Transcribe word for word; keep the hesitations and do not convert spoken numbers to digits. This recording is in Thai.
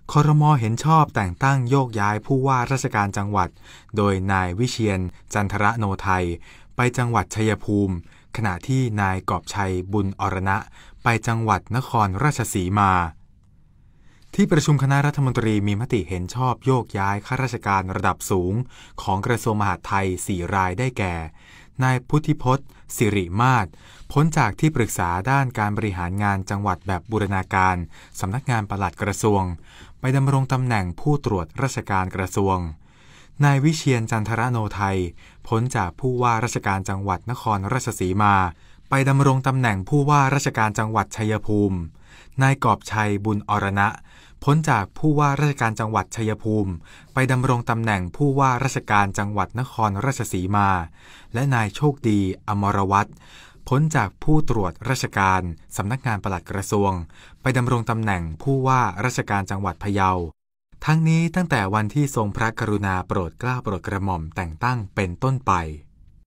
ครม.เห็นชอบแต่งตั้งโยกย้ายผู้ว่าราชการจังหวัดโดยนายวิเชียรจันทรโนไทยไปจังหวัดชัยภูมิขณะที่นายกอบชัยบุญอรณะไปจังหวัดนครราชสีมาที่ประชุมคณะรัฐมนตรีมีมติเห็นชอบโยกย้ายข้าราชการระดับสูงของกระทรวงมหาดไทยสี่รายได้แก่นายพุทธิพจน์สิริมาศพ้นจากที่ปรึกษาด้านการบริหารงานจังหวัดแบบบูรณาการสำนักงานปลัดกระทรวงไปดำรงตำแหน่งผู้ตรวจราชการกระทรวงนายวิเชียรจันทรโนไทยพ้นจากผู้ว่าราชการจังหวัดนครราชสีมาไปดำรงตำแหน่งผู้ว่าราชการจังหวัดชัยภูมินายกอบชัยบุญอรณะพ้นจากผู้ว่าราชการจังหวัดชัยภูมิไปดำรงตำแหน่งผู้ว่าราชการจังหวัดนครราชสีมาและนายโชคดีอมรวัฒน์พ้นจากผู้ตรวจราชการสำนักงานปลัดกระทรวงไปดำรงตำแหน่งผู้ว่าราชการจังหวัดพะเยาทั้งนี้ตั้งแต่วันที่ทรงพระกรุณาโปรดเกล้าโปรดกระหม่อมแต่งตั้งเป็นต้นไป